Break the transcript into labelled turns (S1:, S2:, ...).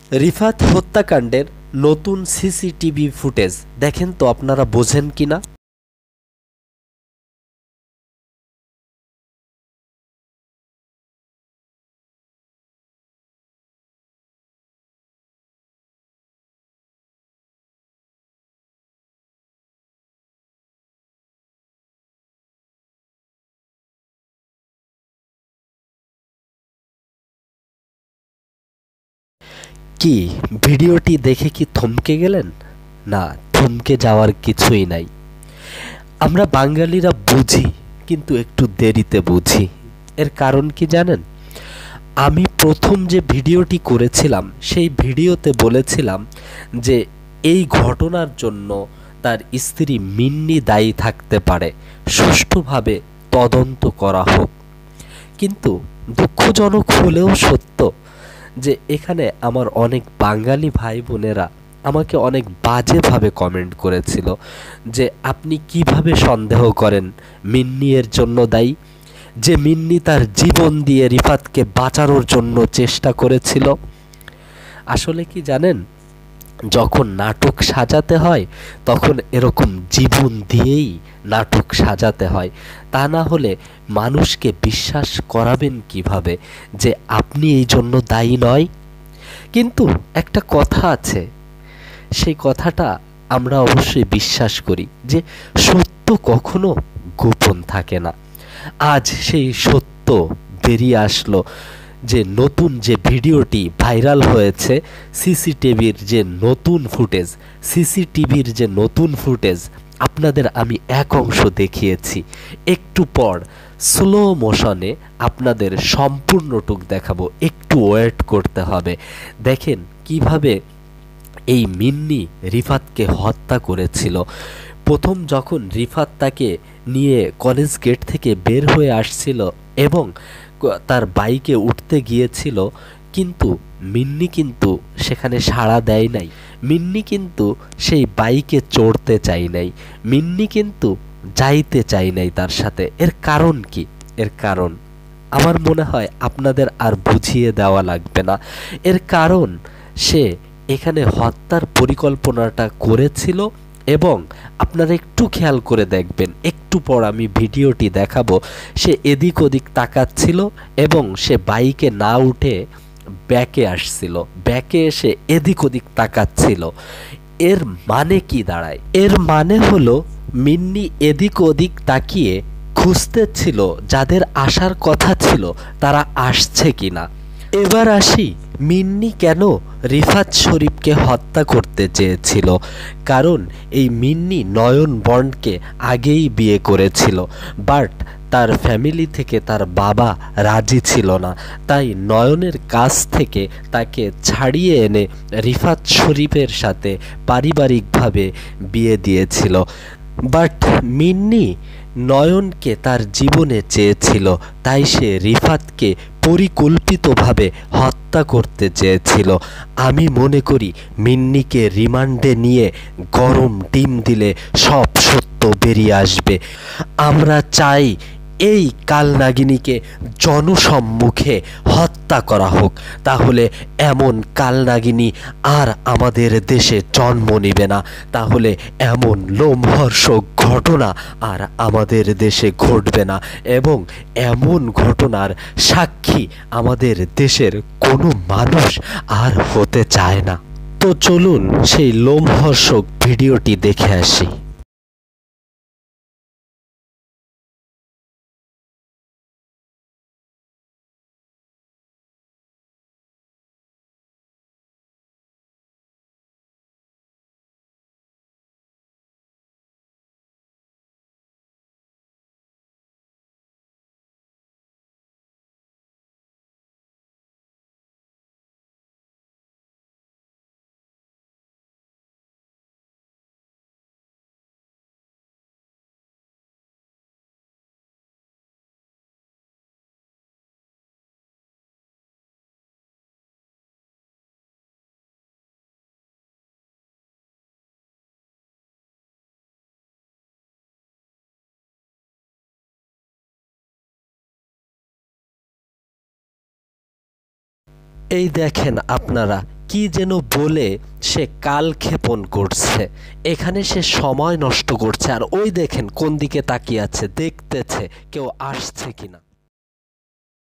S1: রিফাত হত্যাকাণ্ডের নতুন CCTV footage দেখেন তো আপনারা বোঝেন কিনা। কি ভিডিওটি দেখে কি থমকে গেলেন? না, থমকে যাওয়ার কিছুই নাই। আমরা বাঙালিরা বুঝি, কিন্তু একটু দেরিতে বুঝি। এর কারণ কি জানেন? আমি প্রথম যে ভিডিওটি করেছিলাম সেই ভিডিওতে বলেছিলাম যে এই ঘটনার জন্য তার স্ত্রী মিন্নি দায়ী থাকতে পারে, সুষ্ঠুভাবে তদন্ত করা হোক। কিন্তু দুঃখজনক হলেও সত্য যে এখানে আমার অনেক বাঙালি ভাই বোনেরা আমাকে অনেক বাজেভাবে কমেন্ট করেছিল যে আপনি কিভাবে সন্দেহ করেন মিন্নি এর জন্য দায়ী, যে মিন্নি তার জীবন দিয়ে রিফাতকে বাঁচানোর জন্য চেষ্টা করেছিল। আসলে কি জানেন, যখন নাটক সাজাতে হয় তখন এরকম জীবন দিয়েই নাটক সাজাতে হয়। তা না হলে মানুষকে বিশ্বাস করাবেন কিভাবে যে আপনি এই জন্য দায়ী নয়? কিন্তু একটা কথা আছে, সেই কথাটা আমরা অবশ্যই বিশ্বাস করি যে সত্য কখনো গোপন থাকে না। আজ সেই সত্য বেরিয়ে আসলো, যে নতুন যে ভিডিওটি ভাইরাল হয়েছে, সিসিটিভির যে নতুন ফুটেজ আপনাদের আমি এক অংশ দেখিয়েছি। একটু পর স্লো মোশনে আপনাদের সম্পূর্ণটুক দেখাবো, একটু ওয়েট করতে হবে। দেখেন কিভাবে এই মিন্নি রিফাতকে হত্যা করেছিল। প্রথম যখন রিফাত তাকে নিয়ে কলেজ গেট থেকে বের হয়ে আসছিল এবং তার বাইকে উঠতে গিয়েছিল, কিন্তু মিন্নি কিন্তু সেখানে সাড়া দেয় নাই। মিন্নি কিন্তু সেই বাইকে চড়তে চাই নাই। মিন্নি কিন্তু যাইতে চাই নাই তার সাথে। এর কারণ কি? এর কারণ আমার মনে হয় আপনাদের আর বুঝিয়ে দেওয়া লাগবে না। এর কারণ সে এখানে হত্যার পরিকল্পনাটা করেছিল এবং আপনারা একটু খেয়াল করে দেখবেন, একটু পর আমি ভিডিওটি দেখাবো, সে এদিক ওদিক তাকাচ্ছিল এবং সে বাইকে না উঠে ব্যাকে আসছিল, ব্যাকে এসে এদিক ওদিক তাকাচ্ছিল। এর মানে কি দাঁড়ায়? এর মানে হলো মিন্নি এদিক ওদিক তাকিয়ে খুঁজতে ছিল যাদের আসার কথা ছিল তারা আসছে কিনা। এবার আসি, মিন্নি কেন রিফাত শরীফকে হত্যা করতে চেয়েছিল? কারণ এই মিন্নি নয়ন বন্ডকে আগেই বিয়ে করেছিল, বাট তার ফ্যামিলি থেকে তার বাবা রাজি ছিল না। তাই নয়নের কাছ থেকে তাকে ছাড়িয়ে এনে রিফাত শরীফের সাথে পারিবারিকভাবে বিয়ে দিয়েছিল। বাট মিন্নি নয়নকে তার জীবনে চেয়েছিল, তাই সে রিফাতকে পরিকল্পিতভাবে হত্যা করতে চেয়েছিল। আমি মনে করি মিন্নিকে রিমান্ডে নিয়ে গরম ডিম দিলে সব সত্য বেরিয়ে আসবে। আমরা চাই এই কালনাগিনীকে জনসম্মুখে হত্যা করা হোক, তাহলে এমন কালনাগিনী আর আমাদের দেশে জন্ম নেবে না। তাহলে এমন লোমহর্ষক ঘটনা আর আমাদের দেশে ঘটবে না এবং এমন ঘটনার সাক্ষী আমাদের দেশের কোনো মানুষ আর হতে চায় না। তো চলুন সেই লোমহর্ষক ভিডিওটি দেখে আসি। এই দেখেন আপনারা কি যেন বলে সে কালক্ষেপণ করছে, এখানে সে সময় নষ্ট করছে। আর ওই দেখেন কোন দিকে তাকিয়ে আছে, দেখতেছে কেউ আসছে কিনা।